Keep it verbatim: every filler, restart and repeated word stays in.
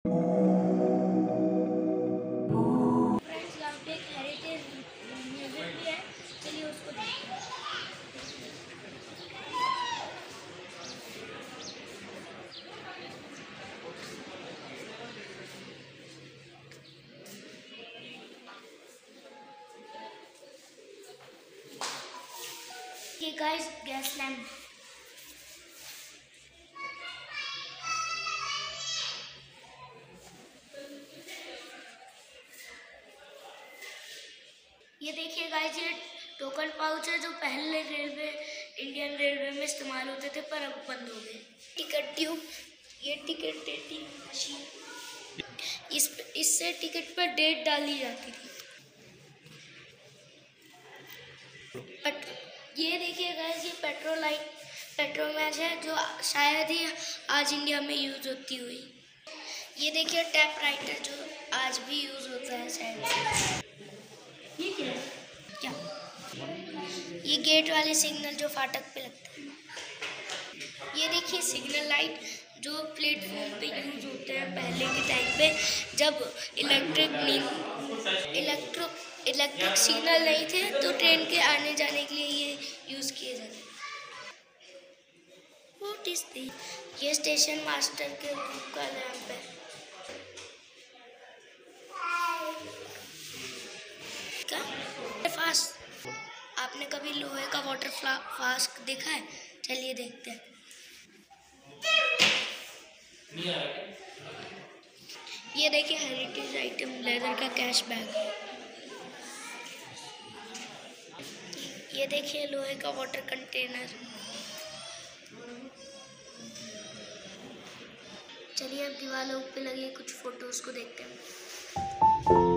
यहाँ पे एक हेरिटेज म्यूजियम भी है, चलिए उसको देखते हैं। ये गाइस गैस लैम्प, ये देखिए गाइस, ये टोकन पाउच है जो पहले रेलवे इंडियन रेलवे में इस्तेमाल होते थे पर अब बंद हो गए। टिकट ट्यूब, ये टिकट डेटिंग मशीन, इस इससे टिकट पर डेट डाली जाती थी। बट ये देखिए गाइस, ये पेट्रोल लाइट पेट्रोल मैच है जो शायद ही आज इंडिया में यूज होती हुई। ये देखिए टैप राइटर जो आज भी यूज होता है शायद। ये क्या है? क्या? ये गेट वाले सिग्नल जो फाटक पे लगते हैं। ये देखिए सिग्नल लाइट जो प्लेटफॉर्म पे यूज होते हैं पहले के टाइम पे, जब इलेक्ट्रिक इलेक्ट्रो इलेक्ट्रिक सिग्नल नहीं थे तो ट्रेन के आने जाने के लिए ये यूज किए जाते। What is this? ये स्टेशन मास्टर के रूप का लैंप है। क्या? फास्ट, आपने कभी लोहे का वाटर फ्लास्क देखा है? चलिए देखते हैं। ये देखिए हेरिटेज आइटम लेदर का कैश बैग। ये देखिए लोहे का वाटर कंटेनर। चलिए अब दीवारों पे लगी कुछ फोटोज को देखते हैं।